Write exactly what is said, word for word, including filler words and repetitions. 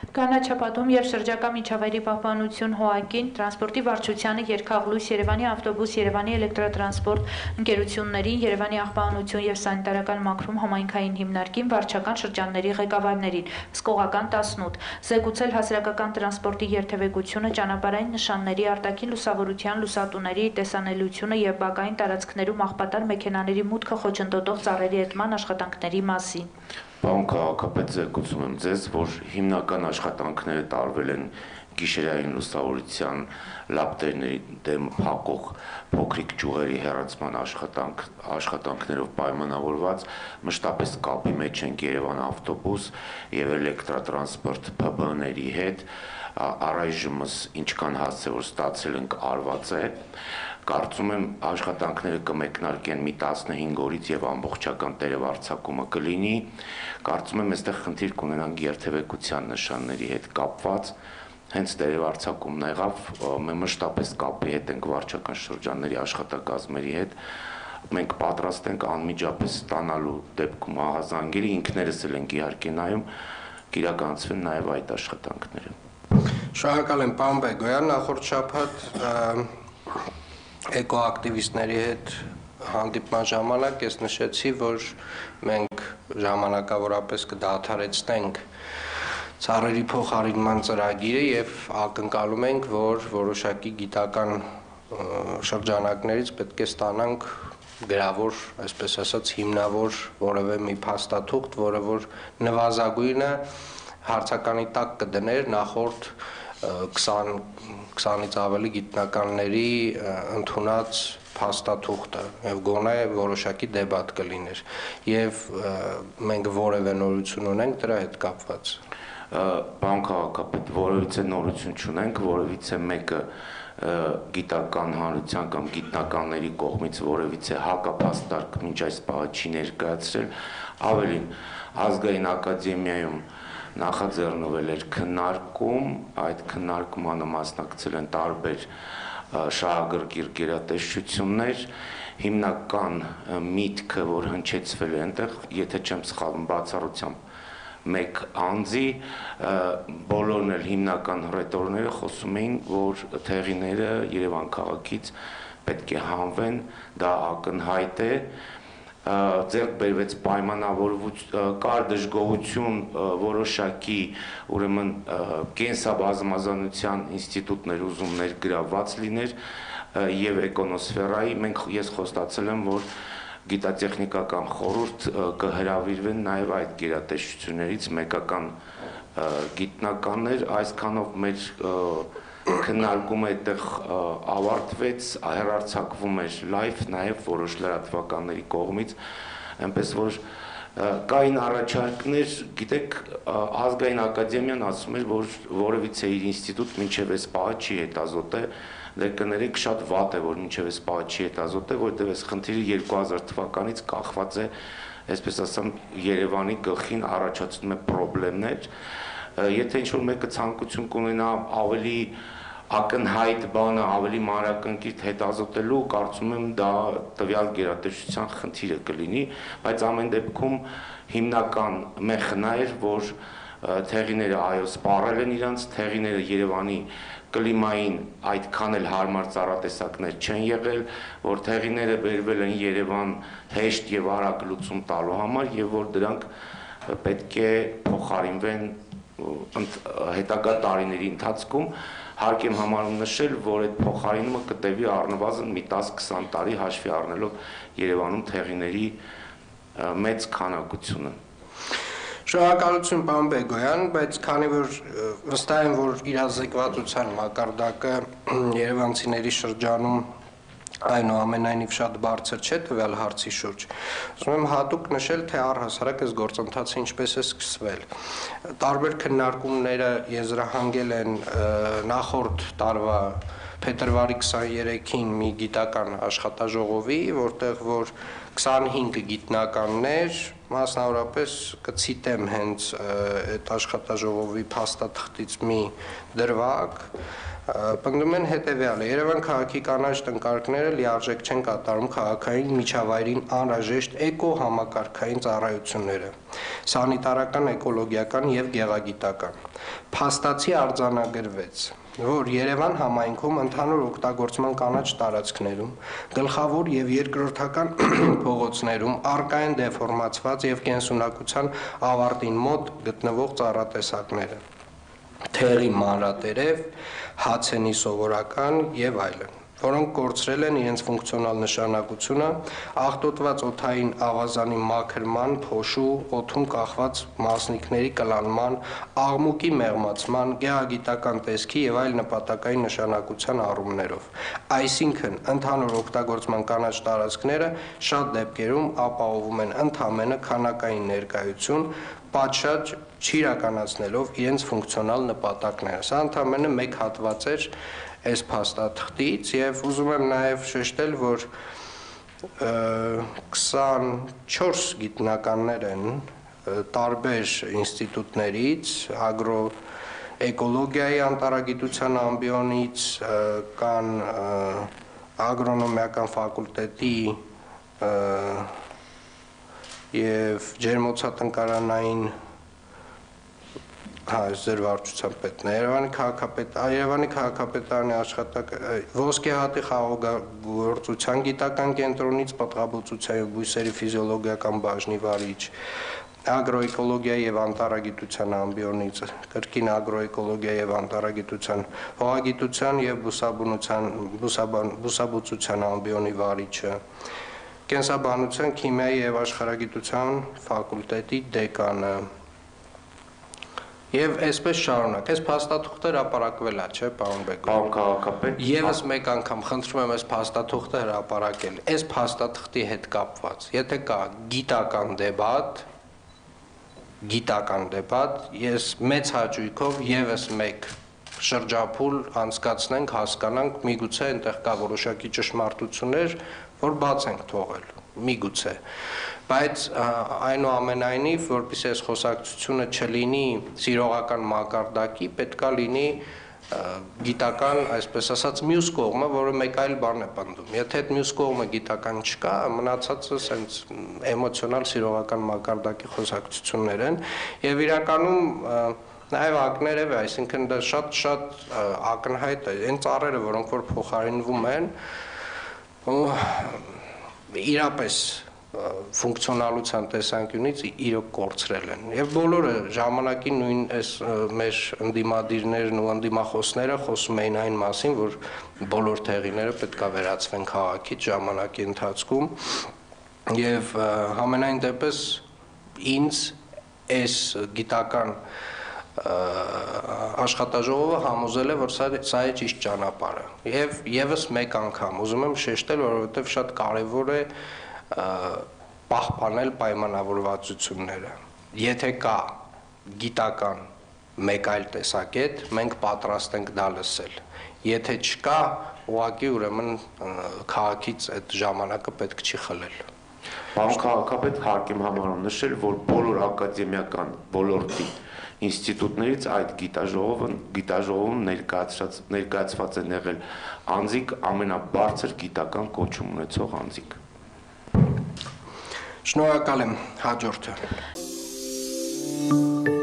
Կանաչապատում և շրջակա միջավայրի պահպանություն ՀՕԱԿ-ին, տրանսպորտի վարչությանը, Երկաղլույս, Երևանի ավտոբուս, Երևանի էլեկտրատրանսպորտ ընկերություններին, Երևանի աղբանություն և սանիտարական մաքրում համայնքային հիմնարկին, վարչական շրջանների ղեկավարներին, հսկողական տասնութ, զեկուցել հասարակական տրանսպորտի երթևեկությունը, ճանապարհային նշանների, արտաքին լուսավորության, լուսատուների տեսանելիությունը և բակային տարածքներում աղբատար մեքենաների մուտքը խոչընդոտող ծառերի էտման աշխատանքների մասին։ Պարոն քաղաքապետ, զեկուցում եմ ձեզ, որ հիմնական աշխատանքները տարվել են գիշերային լուսավորության լապտերների դեմ փակող փոքրիկ ճյուղերի հեռացման աշխատանք, աշխատանքներով պայմանավորված, մշտապես կապի մեջ ենք Երևան ավտոբուս և էլեկտրատրանսպորտ Փ B-ների հետ, առայժմս ինչքան հասցե որ ստացել ենք արված է, կարծում եմ աշխատանքները կմեկնարկեն մի տասնհինգ օրից եւ ամբողջական տերևարձակումը կլինի, կարծում եմ այստեղ խնդիր կունենանք երթևեկության նշանների հետ կապված, հենց տերևարձակումն եղավ, մենք մշտապես կապի հետ ենք վարչական շրջանների աշխատակազմերի հետ, մենք պատրաստ ենք անմիջապես ստանալու դեպքում ահազանգերի, ինքներս էլ ենք իհարկե նայում, կիրականացվեն նաեւ այդ աշխատանքները։ Շնորհակալ եմ, պարոն Բեգոյան, նախորդ շաբաթ էկոակտիվիստների հետ հանդիպման ժամանակ ես նշեցի, որ մենք ժամանակավորապես կդադարեցնենք ծառերի փոխարինման ծրագիրը եւ ակնկալում ենք, որ որոշակի գիտական շրջանակներից պետք է ստանանք գրավոր, այսպես ասած, հիմնավոր որևէ մի փաստաթուղթ, որը որ նվազագույնը հարցականի տակ կդներ նախորդ քսանից ավելի գիտնականների ընդունած փաստաթուղթը եւ գոնե որոշակի դեբատ կլիներ եւ մենք որևէ նորություն ունենք դրա հետ կապված։ Պարոն քաղաքապետ, որևիցե նորություն չունենք, որևիցե մեկը գիտական հանրության կամ գիտնականների կողմից որևիցե հակափաստարկ մինչ այս պահը չի ներկայացրել, ավելին ազգային ակադեմիայում նախաձեռնվել էր քննարկում, այդ քննարկմանը մասնակցել են տարբեր շահագրգիռ գերատեսչություններ, հիմնական միտքը, որ հնչեցվել է այնտեղ, եթե չեմ սխալվում, բացառությամբ մեկ անձի, բոլորն էլ հիմնական հռետորները խոսում էին, որ թեղիները Երևան քաղաքից պետք է հանվեն, դա ակնհայտ է, ձեռք բերվեց պայմանավորվածություն, կար դժգոհություն որոշակի, ուրեմն կենսաբազմազանության ինստիտուտներ ուզում ներգրավված լիներ եւ էկոնոսֆերայի, մենք ես խոստացել եմ, որ գիտատեխնիկական խորհուրդ կհրավիրվեն նաեւ այդ գերատեսչություններից մեկական գիտնականներ, այսքանով մեր քննարկումը այդտեղ ավարտվեց, հեռարձակվում էր լայվ նաեւ որոշ լրատվականների կողմից, այնպես որ կային առաջարկներ, գիտեք, ազգային ակադեմիան ասում էր, որ որևիցե իր ինստիտուտ մինչև այս պահը չի հետազոտել, դե կներեք շատ վատ է, որ մինչև այս պահը չի հետազոտել, որովհետև այս խնդիրը երկու հազար թվականից կախված է, այսպես ասեմ, Երևանի գլխին առաջացնում է խնդիրներ, եթե ինչ-որ մեկը ցանկություն կունենա ավելի ակնհայտ բանը, ավելի մանրակրկիտ հետազոտելու, կարծում եմ դա տվյալ գերատեսչության խնդիրը կլինի, բայց ամեն դեպքում հիմնական մեխանա էր, որ թեղիները այո սպառել են իրանց, թեղիները Երևանի կլիմային այդքան էլ հարմար ծառատեսակներ չեն եղել, որ թեղիները բերվել են Երևան հեշտ եւ արագ լուծում տալու համար եւ որ դրանք պետք է փոխարինվեն հետագա տարիների ընթացքում, հարկ եմ համարում նշել, որ այդ փոխարինումը կտևի առնվազն մի տասը-քսան տարի հաշվի առնելով Երևանում թեղիների մեծ քանակությունը։ Շնորհակալություն, պարոն Բեգոյան, բայց քանի որ վստահ եմ, որ իրազեկվածության մակարդակը երևանցիների շրջանում այնուամենայնիվ շատ բարձր չէ տվյալ հարցի շուրջ, ուզում եմ հատուկ նշել, թե առհասարակ այս գործընթացը ինչպես է սկսվել։ Տարբեր քննարկումները եզրահանգել են նախորդ տարվա փետրվարի քսաներեքին մի գիտական աշխատաժողովի, որտեղ որ քսանհինգ գիտնականներ, մասնավորապես կցիտեմ հենց այդ աշխատաժողովի փաստաթղթից մի դրվագ, պնդում են հետևյալը. Երևան քաղաքի կանաչ տնկարկները լիարժեք չեն կատարում քաղաքային միջավայրին անհրաժեշտ էկո համակարգային ծառայությունները։ սանիտարական, էկոլոգիական եւ գեղագիտական։ Փաստացի արձանագրվեց, որ Երևան համայնքում ընդհանուր օգտագործման կանաչ տարածքներում, գլխավոր եւ երկրորդական փողոցներում առկա են դեֆորմացված եւ կենսունակության ավարտին մոտ գտնվող ծառատեսակները, թերի մանրատերև, հացենի սովորական եւ այլն, որոնք կորցրել են իրենց ֆունկցիոնալ նշանակությունը, աղտոտված օդային ավազանի մաքրման, փոշու, օդում կախված մասնիկների կլանման, աղմուկի մեղմացման, գեղագիտական տեսքի եւ այլ նպատակային նշանակության առումներով։ Այսինքն, ընդհանուր օգտագործման կանաչ տարածքները շատ դեպքերում ապահովում են ընդհանրապես քանակային ներկայություն, պատշաճ չիրականացնելով իրենց ֆունկցիոնալ նպատակները։ Սա ընդհանրապես մեկ հատված էր այս փաստաթղթից եւ ուզում եմ նաեւ շեշտել, որ քսանչորս գիտնականներ են տարբեր ինստիտուտներից, ագրոէկոլոգիայի անտարագիտության ամբիոնից, կան ագրոնոմիական ֆակուլտետի եւ ջերմոցատնկարանային հա, ձեր վարչության պետն է, Երևանի քաղաքապետ, Երևանի քաղաքապետարանի աշխատակ, Ոսկեհատի խաղողագործության գիտական կենտրոնից, պտղաբուծության եւ բույսերի ֆիզիոլոգիական բաժնի վարիչ, ագրոէկոլոգիայի եւ անտարագիտության ամբիոնից, կրկին ագրոէկոլոգիայի եւ անտարագիտության, հողագիտության եւ բուսաբանության, բուսաբուծության ամբիոնի վարիչը, կենսաբանության, քիմիայի եւ աշխարհագիտության ֆակուլտետի դեկանը, Եվ այսպես շարունակ, այս փաստաթուղթը հրապարակվել է, չէ, պարոն Բեգոյան։ Պարոն քաղաքապետ, Եվս մեկ անգամ խնդրում եմ այս փաստաթուղթը հրապարակել։ Այս փաստաթղթի հետ կապված, եթե կա գիտական դեբատ, գիտական դեբատ, ես մեծ հաճույքով եւս մեկ շրջափուլ անցկացնենք, հասկանանք, միգուցե այնտեղ կա որոշակի ճշմարտություններ, որ բաց ենք թողել, միգուցե։ Բայց այնուամենայնիվ, որպեսզի այս խոսակցությունը չլինի սիրողական մակարդակի, պետքա լինի գիտական, այսպես ասած, մյուս կողմը, որը մեկ այլ բան է պնդում։ Եթե այդ մյուս կողմը գիտական չկա, մնացածը սենց էմոցիոնալ սիրողական մակարդակի խոսակցություններ են, եւ իրականում նաեւ ակներև է, այսինքն դա շատ-շատ ակնհայտ է, այն ծառերը, որոնք որ փոխարինվում են, իրապես ֆունկցիոնալության տեսանկյունից իրոք կորցրել են եւ բոլորը ժամանակի նույն այս մեր ընդդիմադիրներն ու ընդդիմախոսները խոսում էին այն մասին, որ բոլոր թեղիները պետք է վերածվեն քաղաքից ժամանակի ընթացքում եւ համենայն դեպս ինձ այս գիտական աշխատաժողովը համոզել է, որ սա, սա է ճիշտ ճանապարհը եւ եւս մեկ անգամ ուզում եմ շեշտել, որովհետեւ շատ կարեւոր է պահպանել պայմանավորվածությունները։ Եթե կա գիտական մեկ այլ տեսակետ, մենք պատրաստ ենք դա լսել։ Եթե չկա, ուղղակի ուրեմն քաղաքից այդ ժամանակը պետք չի խլել։ Պարոն քաղաքապետ, հարկ եմ համարում նշել, որ բոլոր ակադեմիական ոլորտի ինստիտուտներից այդ գիտաժողովը գիտաժողովում ներկայացված ներկայացված են եղել անձիկ ամենաբարձր գիտական կոչում ունեցող անձիկ։ Շնորհակալ եմ, հաջորդը։